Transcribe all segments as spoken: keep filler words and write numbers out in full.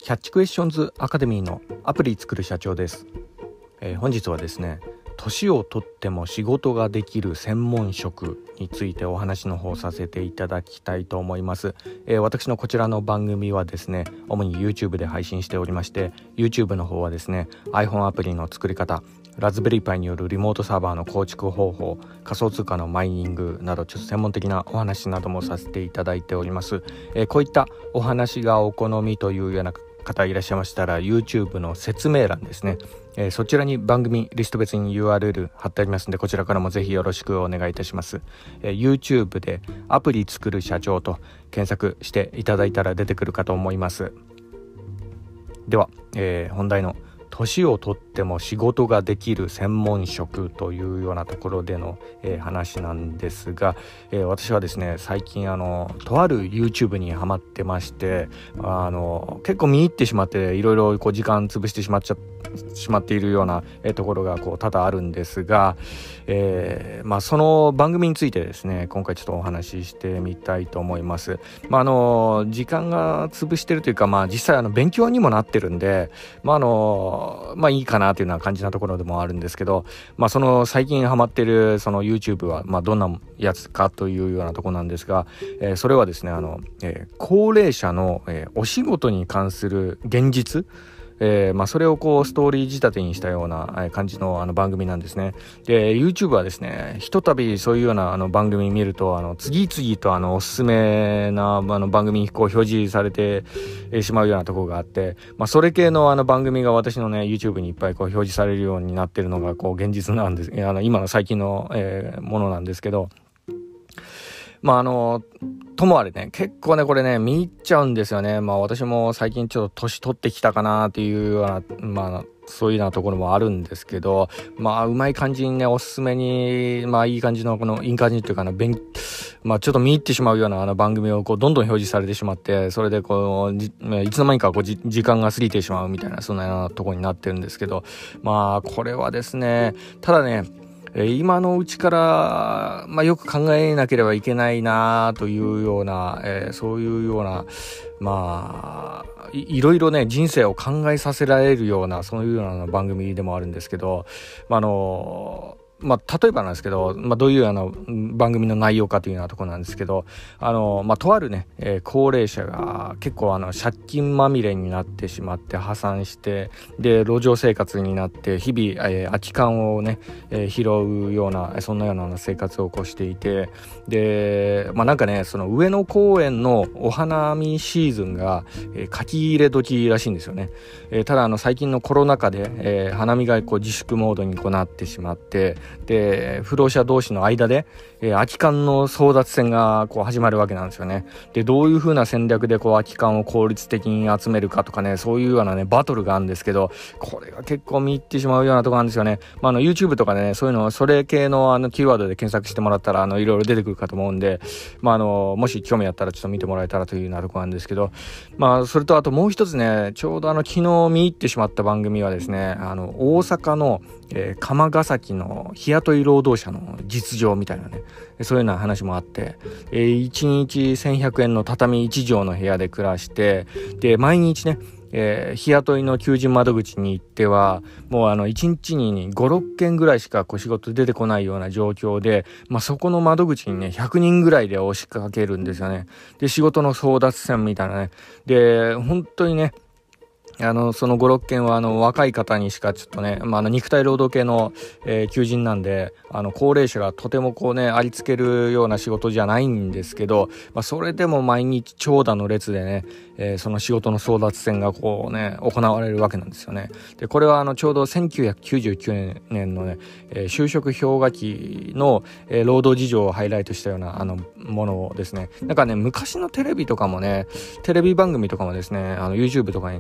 キャッチクエスチョンズアカデミーのアプリ作る社長です。えー、本日はですね、年をとっても仕事ができる専門職についてお話の方させていただきたいと思います。えー、私のこちらの番組はですね、主に YouTube で配信しておりまして、 YouTube の方はですね iPhone アプリの作り方、ラズベリーパイによるリモートサーバーの構築方法、仮想通貨のマイニングなどちょっと専門的なお話などもさせていただいております。えー、こういったお話がお好みというような方いらっしゃいましたら YouTube の説明欄ですね、えー、そちらに番組リスト別に ユーアールエル 貼ってありますので、こちらからもぜひよろしくお願いいたします。えー、YouTube でアプリ作る社長と検索していただいたら出てくるかと思います。では、えー、本題の年をとっても仕事ができる専門職というようなところでの、えー、話なんですが、えー、私はですね最近あのとある YouTube にハマってまして、あの結構見入ってしまっていろいろこう時間潰してしまっちゃしまっているような、えー、ところがこう多々あるんですが、えーまあ、その番組についてですね今回ちょっとお話ししてみたいと思います。まあ、あの時間が潰してるというか、まあ、実際あの勉強にもなってるんで、まああのまあいいかなというような感じなところでもあるんですけど、まあその最近ハマってるその YouTube はまあどんなやつかというようなところなんですが、えー、それはですねあの、えー、高齢者の、えー、お仕事に関する現実、えーまあ、それをこうストーリー仕立てにしたような感じのあの番組なんですね。で YouTube はですねひとたびそういうようなあの番組見るとあの次々とあのおすすめなあの番組にこう表示されてしまうようなところがあって、まあ、それ系のあの番組が私のね YouTube にいっぱいこう表示されるようになってるのがこう現実なんです。あの今の最近の、えー、ものなんですけど、まああのともあれね結構ねこれね見入っちゃうんですよね。まあ私も最近ちょっと年取ってきたかなっていうようなまあそういうようなところもあるんですけど、まあうまい感じにねおすすめにまあいい感じのこのいい感じというかな勉まあちょっと見入ってしまうようなあの番組をこうどんどん表示されてしまって、それでこうじいつの間にかこうじ時間が過ぎてしまうみたいなそんなようなところになってるんですけど、まあこれはですねただね今のうちから、まあ、よく考えなければいけないなというような、えー、そういうようなまあ い, いろいろね人生を考えさせられるようなそういうような番組でもあるんですけど、まあ、あのまあ、例えばなんですけど、まあ、どういうあの番組の内容かというようなところなんですけど、あの、まあ、とあるね、えー、高齢者が結構あの借金まみれになってしまって破産して、で路上生活になって日々、えー、空き缶をね、えー、拾うようなそんなような生活を起こしていて、で、まあ、なんかねその上野公園のお花見シーズンが、えー、書き入れ時らしいんですよね。えー、ただあの最近のコロナ禍で、えー、花見がこう自粛モードにこうなってしまって、で不動者同士の間で、えー、空き缶の争奪戦がこう始まるわけなんですよね。でどういう風な戦略でこう空き缶を効率的に集めるかとかね、そういうようなねバトルがあるんですけど、これが結構見入ってしまうようなところなんですよね。まあ、あの YouTube とかでねそういうのそれ系のあのキーワードで検索してもらったらあのいろいろ出てくるかと思うんで、まあ、あのもし興味あったらちょっと見てもらえたらというようなところなんですけど、まあそれとあともう一つねちょうどあの昨日見入ってしまった番組はですねあの大阪の、えー、釜ヶ崎の日雇い労働者の実情みたいなねそういうような話もあって、えー、いちにちせんひゃくえんの畳いち畳の部屋で暮らして、で毎日ねえー、日雇いの求人窓口に行ってはもうあのいちにちにご、ろっけんぐらいしかこう仕事出てこないような状況で、まあ、そこの窓口にねひゃくにんぐらいで押しかけるんですよね。で仕事の争奪戦みたいなねで本当にねあのそのご、ろっけんはあの若い方にしかちょっとね、まあ、あの肉体労働系の、えー、求人なんであの高齢者がとてもこうねありつけるような仕事じゃないんですけど、まあ、それでも毎日長蛇の列でね、えー、その仕事の争奪戦がこうね行われるわけなんですよね。でこれはあのちょうどせんきゅうひゃくきゅうじゅうきゅうねんのね、えー、就職氷河期の、えー、労働事情をハイライトしたようなあのものですね。なんかね昔のテレビとかもねテレビ番組とかもですねあの YouTube とかに結構上げられ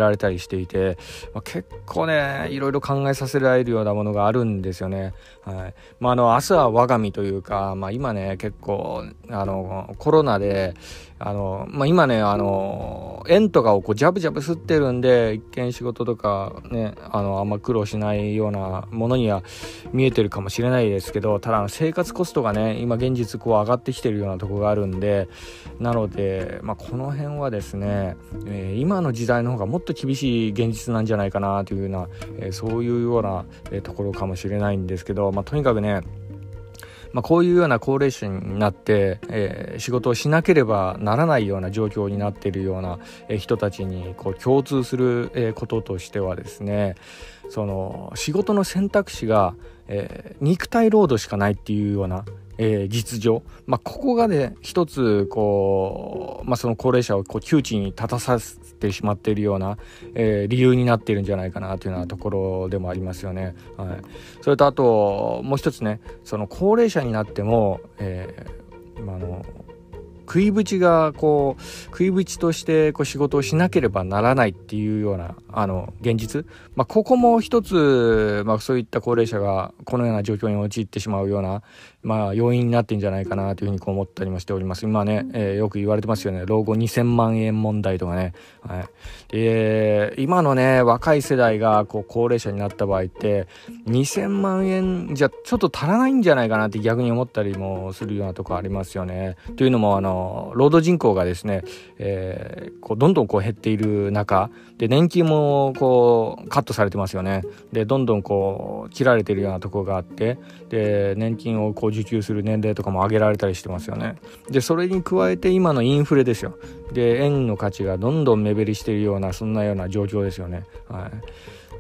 られたりしていて、まあ、結構ねいろいろ考えさせられるようなものがあるんですよね。はい。まあ、あの明日は我が身というか、まあ、今ね結構あのコロナであの、まあ、今ねあの円とかをこうジャブジャブ吸ってるんで、一見仕事とかねあのあんま苦労しないようなものには見えてるかもしれないですけど、ただ生活コストがね今現実こう上がってきてるようなところがあるんで、なので、まあ、この辺はですね、えー、今の時代の方がもっと厳しい現実なんじゃないかなというような、えー、そういうような、えー、ところかもしれないんですけど、まあ、とにかくねまあ、こういうような高齢者になって、えー、仕事をしなければならないような状況になっているような、えー、人たちにこう共通する、えー、こととしてはですね、その仕事の選択肢が、えー、肉体労働しかないっていうような、えー、実情、まあ、ここがね一つこう、まあ、その高齢者をこう窮地に立たさせてしまっているような、えー、理由になっているんじゃないかなというようなところでもありますよね。はい、それとあともう一つね、その高齢者になっても、えーまあ、あの食いぶちがこう食いぶちとしてこう仕事をしなければならないっていうようなあの現実、まあ、ここも一つ、まあ、そういった高齢者がこのような状況に陥ってしまうような、まあ、要因になってんじゃないかなというふうにこう思ったりもしております。今ね、えー、よく言われてますよね、老後にせんまんえん問題とかね。はい、で今のね若い世代がこう高齢者になった場合ってにせんまんえんじゃちょっと足らないんじゃないかなって逆に思ったりもするようなところありますよね。というのもあの労働人口がですね、えー、こうどんどんこう減っている中で、年金もこうカットされてますよね。でどんどんこう切られているようなところがあって、で年金をこう受給する年齢とかも上げられたりしてますよね。でそれに加えて今のインフレですよ。で円の価値がどんどん目減りしているようなそんなような状況ですよね。はい。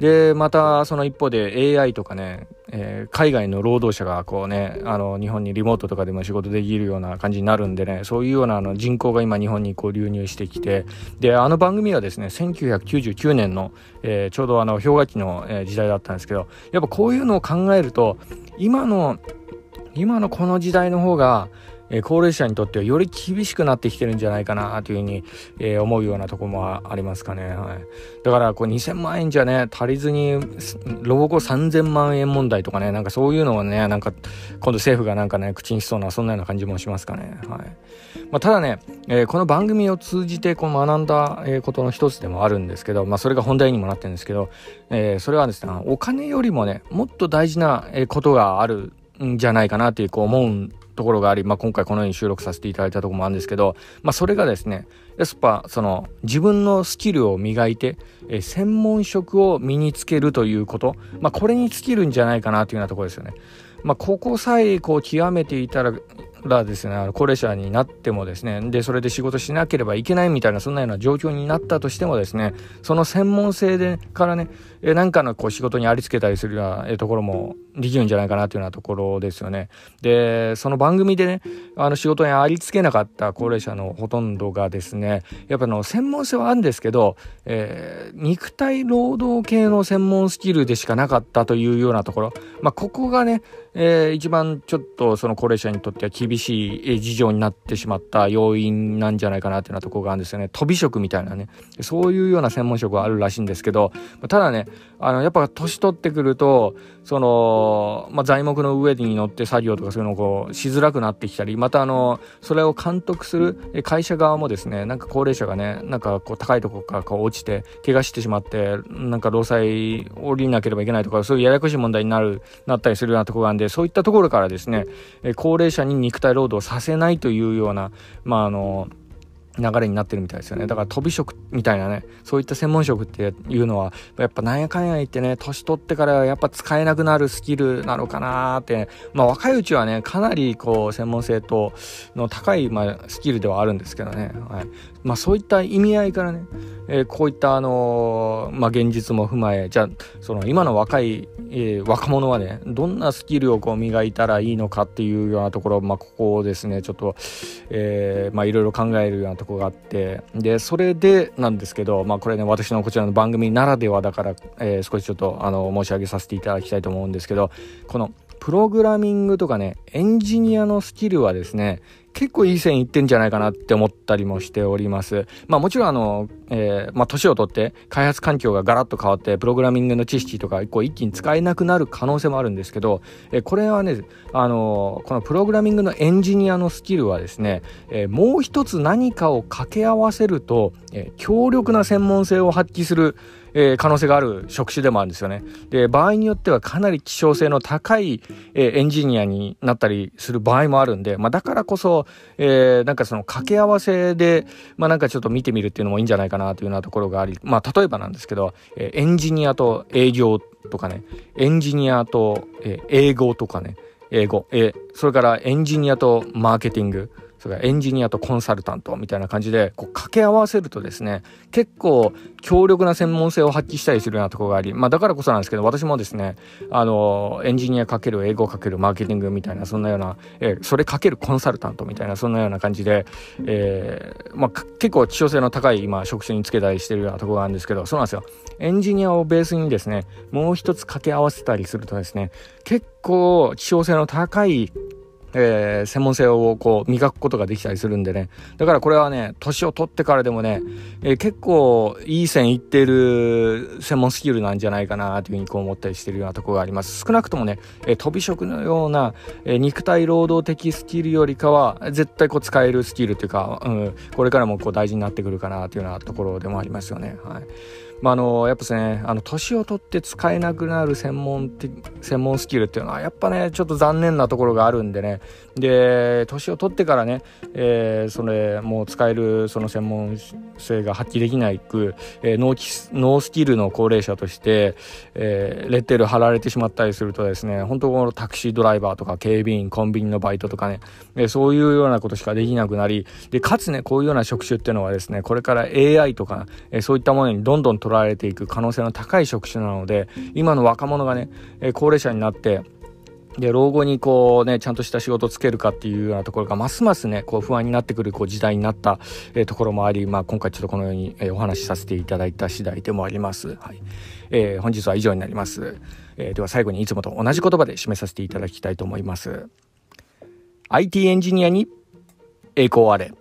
でまたその一方で エーアイ とかね、えー、海外の労働者がこうねあの日本にリモートとかでも仕事できるような感じになるんでね、そういうようなあの人口が今日本にこう流入してきて、であの番組はですねせんきゅうひゃくきゅうじゅうきゅうねんの、えー、ちょうどあの氷河期の、えー、時代だったんですけど、やっぱこういうのを考えると今の今のこの時代の方がえー、高齢者にとってはより厳しくなってきてるんじゃないかなというふうに、えー、思うようなところもありますかね。はい、だからこうにせんまんえんじゃね足りずに老後さんぜんまんえん問題とかね、なんかそういうのをねなんか今度政府がなんかね口にしそうなそんなような感じもしますかね。はい。まあ、ただね、えー、この番組を通じてこう学んだことの一つでもあるんですけど、まあ、それが本題にもなってるんですけど、えー、それはですねお金よりもねもっと大事なことがあるんじゃないかなっていうこう思うんところがあり、まあ、今回このように収録させていただいたところもあるんですけど、まあ、それがですねやっぱその自分のスキルを磨いて、えー、専門職を身につけるということ、まあ、これに尽きるんじゃないかなというようなところですよね。まあ、ここさえこう極めていたららですね、あの高齢者になってもですね、でそれで仕事しなければいけないみたいなそんなような状況になったとしてもですね、その専門性でからねえ何かのこう仕事にありつけたりするようなところもできるんじゃないかなというようなところですよね。でその番組でねあの仕事にありつけなかった高齢者のほとんどがですね、やっぱの専門性はあるんですけど、えー、肉体労働系の専門スキルでしかなかったというようなところ、まあ、ここがね、えー、一番ちょっとその高齢者にとっては厳しい事情になってしまった要因なんじゃないかなというようなところがあるんですよね。飛び職みたいなね、そういうような専門職があるらしいんですけど、ただねあのやっぱ年取ってくるとその、まあ、材木の上に乗って作業とかそういうのをこうしづらくなってきたり、またあのそれを監督する会社側もですね、なんか高齢者がねなんかこう高いところからこう落ちて怪我してしまってなんか労災降りなければいけないとか、そういうややこしい問題になるなったりするようなところがあるんで、そういったところからですね高齢者に肉体労働をさせないというようなまああの流れになってるみたいですよね。だから飛び職みたいなねそういった専門職っていうのはやっぱなんやかんや言ってね年取ってからやっぱ使えなくなるスキルなのかなって、まあ若いうちはねかなりこう専門性との高い、まあ、スキルではあるんですけどね、はい、まあそういった意味合いからね、えー、こういったあのー、まあ現実も踏まえ、じゃあその今の若い、えー、若者はねどんなスキルをこう磨いたらいいのかっていうようなところ、まあここをですねちょっと、えー、まあいろいろ考えるようなところがあって、でそれでなんですけど、まあこれね私のこちらの番組ならではだから、えー、少しちょっとあの申し上げさせていただきたいと思うんですけど、このプログラミングとかねエンジニアのスキルはですね結構いい線いってんじゃないかなって思ったりもしております。まあもちろんあの、えー、まあ年を取って開発環境がガラッと変わってプログラミングの知識とかこう一気に使えなくなる可能性もあるんですけど、えー、これはねあのこのプログラミングのエンジニアのスキルはですね、えー、もう一つ何かを掛け合わせると、えー、強力な専門性を発揮するえー、可能性がある職種でもあるんですよね。で、場合によってはかなり希少性の高い、えー、エンジニアになったりする場合もあるんで、まあだからこそ、えー、なんかその掛け合わせで、まあなんかちょっと見てみるっていうのもいいんじゃないかなというようなところがあり、まあ例えばなんですけど、えー、エンジニアと営業とかね、エンジニアと、えー、英語とかね、英語、えー、それからエンジニアとマーケティング、それからエンジニアとコンサルタントみたいな感じでこう掛け合わせるとですね結構強力な専門性を発揮したりするようなところがあり、まあだからこそなんですけど私もですねあのエンジニアかける英語かけるマーケティングみたいなそんなような、えー、それかけるコンサルタントみたいなそんなような感じで、えーまあ、結構希少性の高い今職種につけたりしてるようなところがあるんですけど、そうなんですよ。エンジニアをベースにですねもう一つ掛け合わせたりするとですね結構希少性の高いえー、専門性をこう磨くことができたりするんでね、だからこれはね年を取ってからでもね、えー、結構いい線いってる専門スキルなんじゃないかなというふうにこう思ったりしてるようなところがあります。少なくともね、えー、飛び職のような、えー、肉体労働的スキルよりかは絶対こう使えるスキルというか、うん、これからもこう大事になってくるかなというようなところでもありますよね。はい。まあ、あのやっぱですねあの年を取って使えなくなる専門的専門スキルっていうのはやっぱねちょっと残念なところがあるんでね、で年を取ってからね、えー、それもう使えるその専門性が発揮できないく、えー、ノーノースキルの高齢者として、えー、レッテル貼られてしまったりするとですね本当このタクシードライバーとか警備員コンビニのバイトとかね、えー、そういうようなことしかできなくなり、でかつねこういうような職種っていうのはですねこれから エーアイ とか、えー、そういったものにどんどん取られていく可能性の高い職種なので、今の若者がね、えー、高齢者になってで老後にこうねちゃんとした仕事をつけるかっていうようなところがますますねこう不安になってくるこう時代になった、えー、ところもあり、まあ、今回ちょっとこのように、えー、お話しさせていただいた次第でもあります。はい。えー、本日は以上になります。えー、では最後にいつもと同じ言葉で締めさせていただきたいと思います。アイティー エンジニアに栄光あれ。